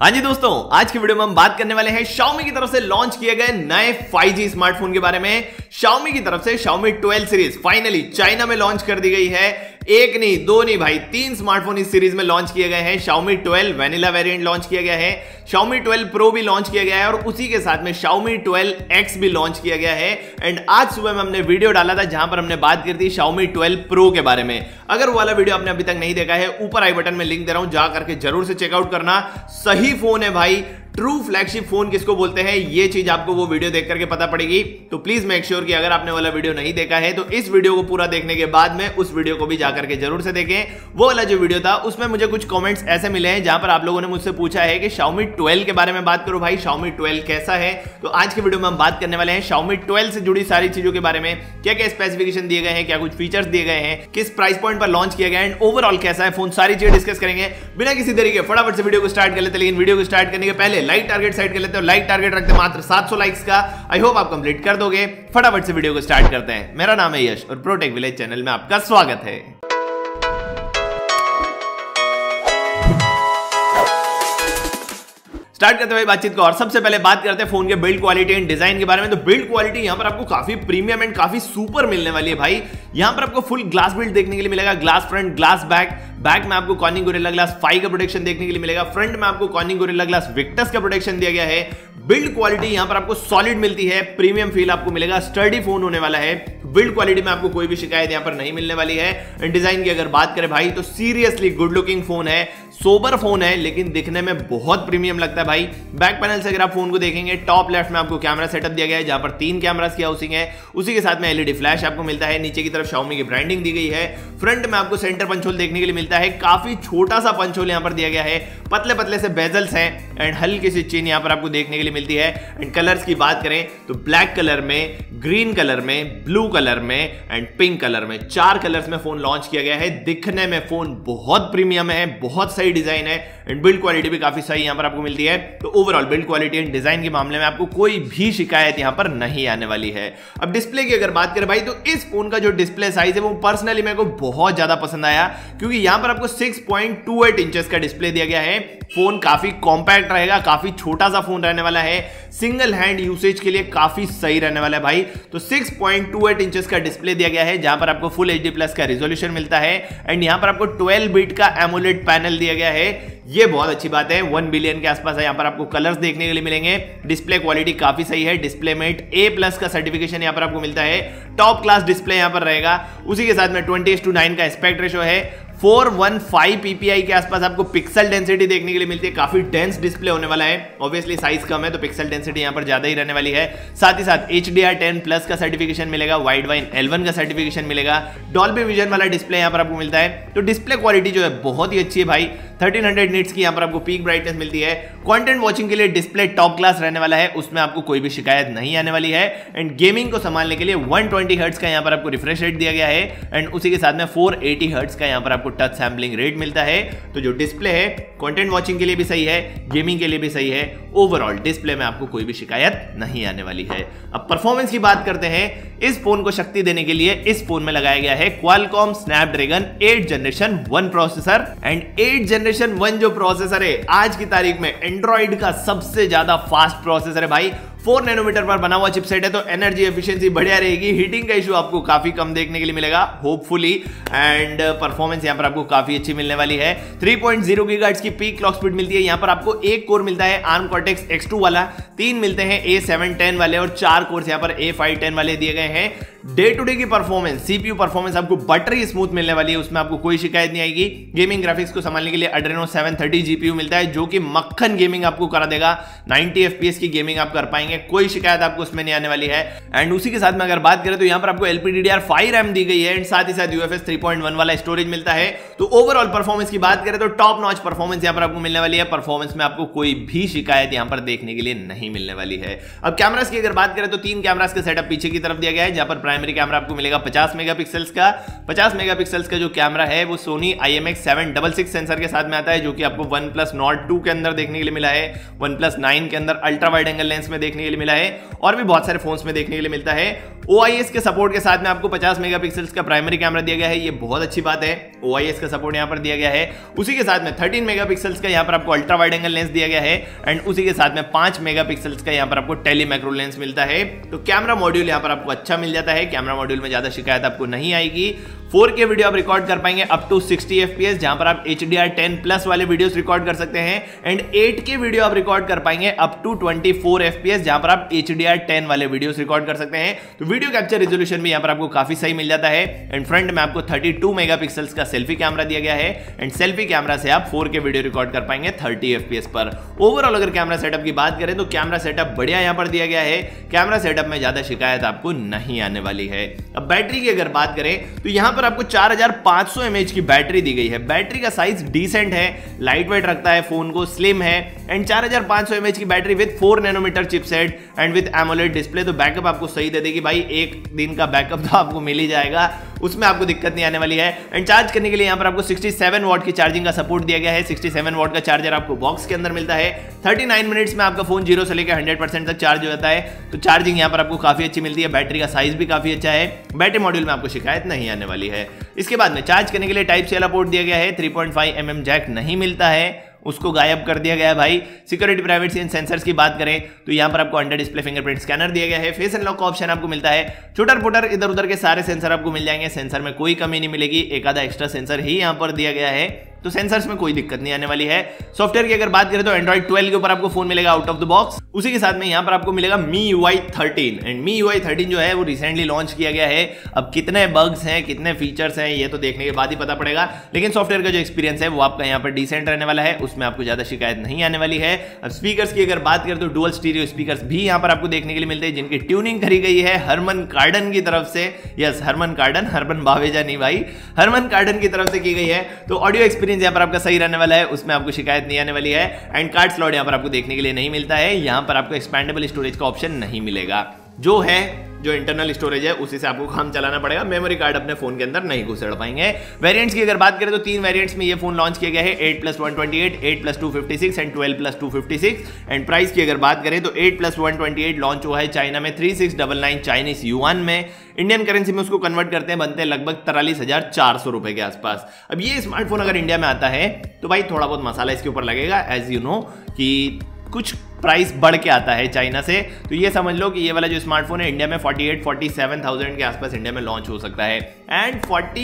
हाँ जी दोस्तों, आज की वीडियो में हम बात करने वाले हैं Xiaomi की तरफ से लॉन्च किए गए नए 5G स्मार्टफोन के बारे में। Xiaomi की तरफ से Xiaomi 12 सीरीज फाइनली चाइना में लॉन्च कर दी गई है। एक नहीं, दो नहीं भाई, 3 स्मार्टफोन इस सीरीज में लॉन्च किए गए हैं। Xiaomi 12 वैनिला वेरिएंट लॉन्च किया गया है, Xiaomi 12 Pro भी लॉन्च किया गया है और उसी के साथ में Xiaomi 12X भी लॉन्च किया गया है। एंड आज सुबह में हमने वीडियो डाला था जहां पर हमने बात की थी Xiaomi 12 Pro के बारे में। अगर वो वाला वीडियो आपने अभी तक नहीं देखा है, ऊपर आई बटन में लिंक दे रहा हूं, जा करके जरूर से चेकआउट करना। सही फोन है भाई, ट्रू फ्लैगशिप फोन किसको बोलते हैं ये चीज आपको वो वीडियो देख करके पता पड़ेगी। तो प्लीज मेक श्योर कि अगर आपने वाला वीडियो नहीं देखा है तो इस वीडियो को पूरा देखने के बाद में उस वीडियो को भी जाकर के जरूर से देखें। वो वाला जो वीडियो था उसमें मुझे कुछ कमेंट्स ऐसे मिले हैं जहां पर आप लोगों ने मुझसे पूछा है कि Xiaomi 12 के बारे में बात करो भाई, Xiaomi 12 कैसा है। तो आज की वीडियो में हम बात करने वाले हैं Xiaomi 12 से जुड़ी सारी चीजों के बारे में, क्या क्या स्पेसिफिकेशन दिए गए हैं, क्या कुछ फीचर्स दिए गए हैं, किस प्राइस पॉइंट पर लॉन्च किया गया है एंड ओवरऑल कैसा है फोन, सारी चीजें डिस्कस करेंगे। बिना किसी देरी के फटाफट से वीडियो को स्टार्ट कर लेते हैं। लेकिन वीडियो को स्टार्ट करने के पहले लाइक टारगेट सेट लेते हो। लाइक टारगेट रखते मात्र 700 लाइक्स का। आई होप आप कंप्लीट कर दोगे। फटाफट से वीडियो को स्टार्ट करते हैं। मेरा नाम है यश और प्रोटेक विलेज चैनल में आपका स्वागत है। स्टार्ट करते हुए बातचीत को और सबसे पहले बात करते हैं फोन के बिल्ड क्वालिटी एंड डिजाइन के बारे में। तो बिल्ड क्वालिटी यहां पर आपको काफी प्रीमियम एंड काफी सुपर मिलने वाली है भाई। यहां पर आपको फुल ग्लास बिल्ड देखने के लिए मिलेगा, ग्लास फ्रंट, ग्लास बैक में आपको कॉर्निंग गोरिल्ला ग्लास 5 का प्रोटेक्शन देखने के लिए मिलेगा। फ्रंट में आपको कॉर्निंग गोरिल्ला ग्लास विक्टस का प्रोटेक्शन दिया गया है। बिल्ड क्वालिटी यहां पर आपको सॉलिड मिलती है, प्रीमियम फील आपको मिलेगा, स्टर्डी फोन होने वाला है। बिल्ड क्वालिटी में आपको कोई भी शिकायत यहां पर नहीं मिलने वाली है। डिजाइन की अगर बात करें भाई तो सीरियसली गुड लुकिंग फोन है, सोबर फोन है, लेकिन दिखने में बहुत प्रीमियम लगता है भाई। बैक पैनल से अगर आप फोन को देखेंगे, टॉप लेफ्ट में आपको कैमरा सेटअप दिया गया है जहां पर 3 कैमरास की हाउसिंग है। उसी के साथ में एलईडी फ्लैश आपको मिलता है। नीचे की तरफ Xiaomi की ब्रांडिंग दी गई है। फ्रंट में आपको सेंटर पंच होल देखने के लिए मिलता है, काफी छोटा सा पंच होल यहां पर दिया गया है। पतले पतले से बेजल्स हैं एंड हल्की सी चेन यहां पर आपको देखने के लिए मिलती है। एंड कलर्स की बात करें तो ब्लैक कलर में, ग्रीन कलर में, ब्लू कलर में एंड पिंक कलर में, 4 कलर्स में फोन लॉन्च किया गया है। दिखने में फोन बहुत प्रीमियम है, बहुत सही डिजाइन है एंड बिल्ड क्वालिटी भी काफी सही यहां पर आपको मिलती है। तो overall build quality and design के मामले में आपको कोई भी शिकायत यहां पर नहीं आने वाली है। अब डिस्प्ले की अगर बात करें भाई तो इस फोन का जो डिस्प्ले साइज है वो पर्सनली मेरे को बहुत ज्यादा पसंद आया, क्योंकि यहां पर आपको 6.28 इंचेस का डिस्प्ले दिया गया है। फोन काफी कॉम्पैक्ट रहेगा, काफी छोटा सा फोन रहने वाला है, सिंगल हैंड यूसेज के लिए काफी सही रहने वाला है भाई। तो 6.28 इंचेस का डिस्प्ले दिया गया है जहां पर आपको फुल HD प्लस का रिजोल्यूशन मिलता है एंड यहां पर आपको 12 बिट का एमोलेड पैनल दिया गया है। ये बहुत अच्छी बात है। 1 बिलियन के आसपास है, यहां पर आपको कलर्स देखने के लिए मिलेंगे। डिस्प्ले क्वालिटी काफी सही है, डिस्प्ले मेट A+ का सर्टिफिकेशन यहां पर आपको मिलता है। टॉप क्लास डिस्प्ले यहां पर रहेगा। उसी के साथ में 20:9 का एस्पेक्ट रेशो है। 415 ppi के आसपास आपको पिक्सल डेंसिटी देखने के लिए मिलती है। काफी डेंस डिस्प्ले होने वाला है। ऑब्वियसली साइज कम है तो पिक्सल डेंसिटी यहां पर ज्यादा ही रहने वाली है। साथ ही साथ HDR10+ का सर्टिफिकेशन मिलेगा, वाइड वाइन L1 का सर्टिफिकेशन मिलेगा, डॉल्बी विजन वाला डिस्प्ले यहां पर आपको मिलता है। तो डिस्प्ले क्वालिटी जो है बहुत ही अच्छी है भाई। 1300 निट्स की यहां पर आपको पीक ब्राइटनेस मिलती है। कंटेंट वॉचिंग के लिए डिस्प्ले टॉप क्लास रहने वाला है, उसमें आपको कोई भी शिकायत नहीं आने वाली है। एंड गेमिंग को संभालने के लिए 120 हर्ट्ज का यहां पर आपको रिफ्रेश रेट दिया गया है एंड उसी के साथ में 480 हर्ट्ज का यहां पर आपको टच सैंपलिंग रेट मिलता है। तो जो डिस्प्ले है कंटेंट वॉचिंग के लिए भी सही है, गेमिंग के लिए भी सही है। ओवरऑल डिस्प्ले में आपको कोई भी शिकायत नहीं आने वाली है। अब परफॉर्मेंस की बात करते हैं। इस फोन को शक्ति देने के लिए इस फोन में लगाया गया है Qualcomm Snapdragon 8 generation 1 processor and 8 generation 1 जो प्रोसेसर है आज की तारीख में एंड्रॉइड का सबसे ज्यादा फास्ट प्रोसेसर है भाई। 4 नैनोमीटर पर बना हुआ चिपसेट है तो एनर्जी एफिशिएंसी बढ़िया रहेगी। हीटिंग का इशू आपको काफी कम देखने के लिए मिलेगा होपफुली एंड परफॉर्मेंस यहां पर आपको काफी अच्छी मिलने वाली है। 3.0 गीगाहर्ट्ज की पीक क्लॉक स्पीड मिलती है। यहां पर आपको एक कोर मिलता है ARM Cortex X2 वाला, 3 मिलते हैं A710 वाले और 4 कोर्स यहां पर A510 वाले दिए गए हैं। डे टू डे की परफॉर्मेंस, CPU परफॉर्मेंस आपको बटरी स्मूथ मिलने वाली है, उसमें आपको कोई शिकायत नहीं आएगी। गेमिंग ग्राफिक्स को संभालने के लिए Adreno 730 GPU मिलता है जो कि मक्खन गेमिंग आपको करा देगा। 90 FPS की गेमिंग आप कर पाएंगे, कोई शिकायत आपको उसमें नहीं आने वाली है। एंड उसी के साथ में अगर बात करें तो यहां पर आपको LPDDR5 RAM दी गई है एंड साथ ही साथ UFS 3.1 वाला स्टोरेज मिलता है। तो ओवरऑल परफॉर्मेंस की बात करें तो टॉप नॉच परफॉर्मेंस यहां पर आपको मिलने वाली है। परफॉर्मेंस में आपको कोई भी शिकायत यहां पर देखने के लिए नहीं मिलने वाली है। अब कैमरास की अगर बात करें तो 3 कैमरास का सेटअप पीछे की तरफ दिया गया है जहां पर प्राइमरी कैमरा आपको मिलेगा 50 मेगापिक्सल्स का। 50 मेगापिक्सल्स का जो कैमरा है वो Sony IMX766 सेंसर के साथ में आता है जो कि आपको OnePlus Nord 2 के अंदर देखने के लिए मिला है, OnePlus 9 के अंदर अल्ट्रा वाइड एंगल लेंस में देखने के लिए मिला है और भी बहुत सारे फोन्स में देखने के लिए मिलता है। OIS के सपोर्ट के साथ में आपको 50 मेगापिक्सल्स का प्राइमरी कैमरा दिया गया है, ये बहुत अच्छी बात है। OIS का सपोर्ट यहाँ पर दिया गया है। उसी के साथ में 13 मेगापिक्सल्स का यहाँ पर आपको अल्ट्रा वाइड एंगल लेंस दिया गया है एंड उसी के साथ में 5 मेगापिक्सल्स का यहाँ पर आपको टेली मैक्रो लेंस मिलता है। तो कैमरा मॉड्यूल यहाँ पर आपको अच्छा मिल जाता है, कैमरा मॉड्यूल में ज्यादा शिकायत आपको नहीं आएगी। 4K वीडियो आप रिकॉर्ड कर पाएंगे अप टू 60 FPS, जहां पर आप HDR10+ वाले वीडियोस रिकॉर्ड कर सकते हैं एंड 8K वीडियो आप रिकॉर्ड कर पाएंगे अप टू 24 FPS, जहां पर आप HDR10 वाले वीडियोस रिकॉर्ड कर सकते हैं। तो वीडियो कैप्चर रेजोल्यूशन भी यहां पर आपको काफी सही मिल जाता है एंड फ्रंट में आपको 32 मेगापिक्सल्स का सेल्फी कैमरा दिया गया है एंड सेल्फी कैमरा से आप 4K वीडियो रिकॉर्ड कर पाएंगे 30 FPS पर। ओवरऑल अगर कैमरा सेटअप की बात करें तो कैमरा सेटअप बढ़िया यहां पर दिया गया है, कैमरा सेटअप में ज्यादा शिकायत आपको नहीं आने वाली है। अब बैटरी की अगर बात करें तो यहां पर आपको 4500 mAh की बैटरी दी गई है। बैटरी का साइज डिसेंट है, लाइट वेट रखता है फोन को, स्लिम है एंड 4500 mAh की battery with 4 nanometre chipset and with AMOLED display. तो बैकअप आपको सही दे देगी भाई, एक दिन का बैकअप तो आपको मिल ही जाएगा, उसमें आपको दिक्कत नहीं आने वाली है। एंड चार्ज करने के लिए यहाँ पर आपको 67 वॉट की चार्जिंग का सपोर्ट दिया गया है। 67 वॉट का चार्जर आपको बॉक्स के अंदर मिलता है। 39 मिनट्स में आपका फोन 0 से लेकर 100% तक चार्ज हो जाता है। तो चार्जिंग यहाँ पर आपको काफी अच्छी मिलती है, बैटरी का साइज भी काफी अच्छा है, बैटरी मॉड्यूल में आपको शिकायत नहीं आने वाली है। इसके बाद में चार्ज करने के लिए टाइप सी वाला पोर्ट दिया गया है। 3.5 mm जैक नहीं मिलता है, उसको गायब कर दिया गया है भाई। सिक्योरिटी प्राइवेसी एंड सेंसर्स की बात करें तो यहाँ पर आपको अंडर डिस्प्ले फिंगरप्रिंट स्कैनर दिया गया है। फेस अनलॉक का ऑप्शन आपको मिलता है। छोटर पुटर इधर उधर के सारे सेंसर आपको मिल जाएंगे, सेंसर में कोई कमी नहीं मिलेगी, एक आधा एक्स्ट्रा सेंसर ही यहाँ पर दिया गया है, तो सेंसर्स में कोई दिक्कत नहीं आने वाली है। सॉफ्टवेयर की अगर बात करें तो एंड्रॉइड 12 के ऊपर आपको फोन मिलेगा आउट ऑफ द बॉक्स। उसी के साथ में यहाँ पर आपको मिलेगा MIUI 13 एंड MIUI 13 जो है वो रिसेंटली लॉन्च किया गया है। अब कितने बग्स हैं, कितने फीचर्स हैं, ये तो देखने के बाद ही पता पड़ेगा, लेकिन सॉफ्टवेयर का जो एक्सपीरियंस है वो आपका यहाँ पर डिसेंट रहने वाला है, उसमें आपको ज्यादा शिकायत नहीं आने वाली है। अब स्पीकर्स की अगर बात करें तो डुअल स्टीरियो स्पीकर्स भी यहाँ पर आपको देखने के लिए मिलते हैं, जिनकी ट्यूनिंग करी गई है हरमन कार्डन की तरफ से। यस, हरमन कार्डन, हरमन बावेजा नहीं भाई, हरमन कार्डन की तरफ से की गई है। तो ऑडियो एक्सपीरियंस यहाँ पर आपका सही वाला है, उसमें आपको शिकायत नहीं आने वाली है। एंड कार्ड स्लॉट यहां पर आपको देखने के लिए नहीं मिलता है, यहां पर आपको एक्सपेंडेबल स्टोरेज का ऑप्शन नहीं मिलेगा। जो है जो इंटरनल स्टोरेज है उसी से आपको काम चलाना पड़ेगा, मेमोरी कार्ड अपने फोन के अंदर नहीं घुसेड़ पाएंगे। वेरिएंट्स की अगर बात करें तो 3 वेरिएंट्स में ये फोन लॉन्च किया गया है, 8+128, 8+256 एंड 12+256। एंड प्राइस की अगर बात करें तो 8+128 लॉन्च हुआ है चाइना में 3699 चाइनीज युआन में, इंडियन करेंसी में उसको कन्वर्ट करते हैं बनते हैं लगभग 43,400 रुपए के आसपास। अब ये स्मार्टफोन अगर इंडिया में आता है तो भाई थोड़ा बहुत मसाला इसके ऊपर लगेगा, एज यू नो कि कुछ प्राइस बढ़ के आता है चाइना से। तो ये समझ लो कि ये वाला जो स्मार्टफोन है इंडिया में 47,000 के आसपास इंडिया में लॉन्च हो सकता है एंड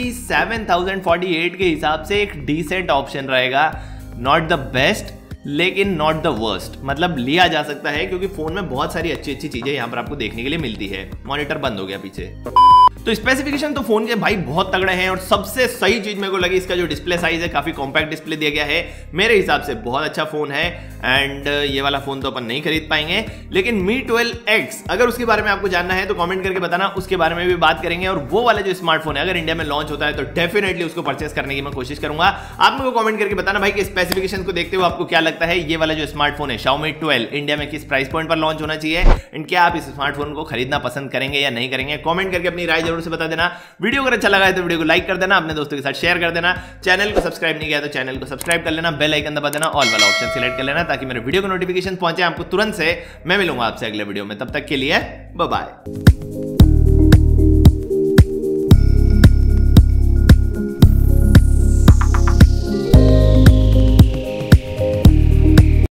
47,048 के हिसाब से एक डिसेंट ऑप्शन रहेगा, नॉट द बेस्ट लेकिन नॉट द वर्स्ट, मतलब लिया जा सकता है क्योंकि फोन में बहुत सारी अच्छी अच्छी चीजें यहाँ पर आपको देखने के लिए मिलती है। मॉनिटर बंद हो गया पीछे। तो स्पेसिफिकेशन तो फोन के भाई बहुत तगड़े हैं और सबसे सही चीज मेरे को लगी इसका जो डिस्प्ले साइज है, काफी कॉम्पैक्ट डिस्प्ले दिया गया है, मेरे हिसाब से बहुत अच्छा फोन है। एंड ये वाला फोन तो अपन नहीं खरीद पाएंगे, लेकिन Mi 12X अगर उसके बारे में आपको जानना है तो कमेंट करके बताना, उसके बारे में भी बात करेंगे। और वो वाला जो स्मार्टफोन है अगर इंडिया में लॉन्च होता है तो डेफिनेटली उसको परचेस करने की मैं कोशिश करूंगा। आप मेरे को कमेंट करके बताना भाई कि स्पेसिफिकेशन को देखते हुए आपको क्या लगता है ये वाला जो स्मार्टफोन है Xiaomi 12 इंडिया में किस प्राइस पॉइंट पर लॉन्च होना चाहिए एंड क्या आप इस स्मार्टफोन को खरीदना पसंद करेंगे या नहीं करेंगे। कमेंट करके अपनी राय जरूर से बता देना। वीडियो अगर अच्छा लगा है तो वीडियो को लाइक कर देना, अपने दोस्तों के साथ शेयर कर देना, चैनल को सब्सक्राइब नहीं किया तो चैनल को सब्सक्राइब कर लेना, बेल आइकन दबा देना, ऑल वाला ऑप्शन सिलेक्ट कर लेना ताकि मेरे वीडियो को नोटिफिकेशन पहुंचे आपको तुरंत से। मैं मिलूंगा आपसे अगले वीडियो में, तब तक के लिए बाय बाय।